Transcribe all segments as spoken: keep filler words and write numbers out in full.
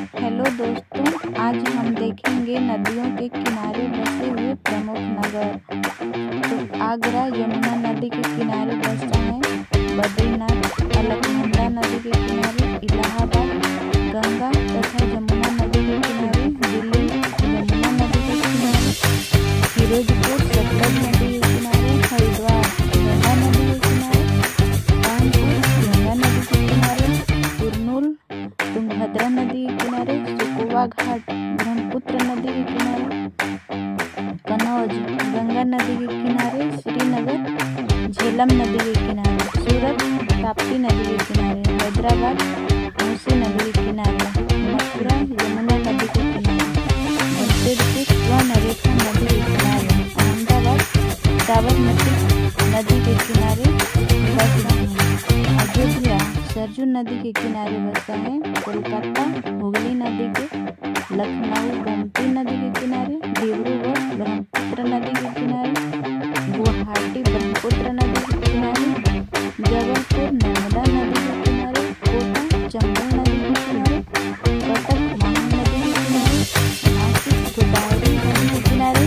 Hello दोस्तों, आज हम देखेंगे नदियों के किनारे बसे हुए प्रमुख नगर। तो आगरा यमुना नदी के किनारे बसता है। बद्रीनाथ अलकनंदा नदी के किनारे, इलाहाबाद गंगा तथा जमुना नदी के किनारे, दिल्ली यमुना नदी के किनारे, फिरोजपुर सतलज नदी के किनारे, हरिद्वार गंगा नदी के किनारे, कानपुर गंगा नदी के किनारे, कुरनूल तुंगभद्रा नदी के किनारे, सुकमा घाट ब्रह्मपुत्र नदी के किनारे, कन्नौज गंगा नदी के किनारे, श्रीनगर झेलम नदी के किनारे, सूरत ताप्ती नदी के किनारे, हैदराबाद मूसी नदी के किनारे, मथुरा यमुना नदी के किनारे, जमशेदपुर स्वर्णरेखा नदी के किनारे, अहमदाबाद साबरमती नदी के किनारे बसता है। अयोध्या सरजू नदी के किनारे बसता है। कोलकाता हुगली नदी के, लखनऊ गोमती नदी के किनारे, डिब्रूगढ़ ब्रह्मपुत्र नदी के किनारे, गुवाहाटी ब्रह्मपुत्र नदी के किनारे, जबलपुर नर्मदा नदी के किनारे, कोटा चंबल नदी के किनारे, कटक महानदी के किनारे, नासिक गोदावरी नदी के किनारे,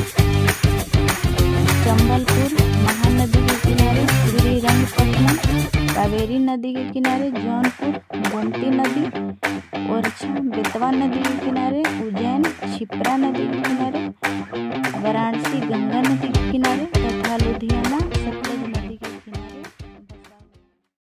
संबलपुर महानदी के किनारे, श्रीरंगपट्टनम कावेरी नदी के किनारे, जौनपुर गोमती नदी, ओरछा बेतवा नदी के किनारे, उज्जैन क्षिप्रा नदी के किनारे, वाराणसी गंगा नदी के किनारे तथा लुधियाना सतलज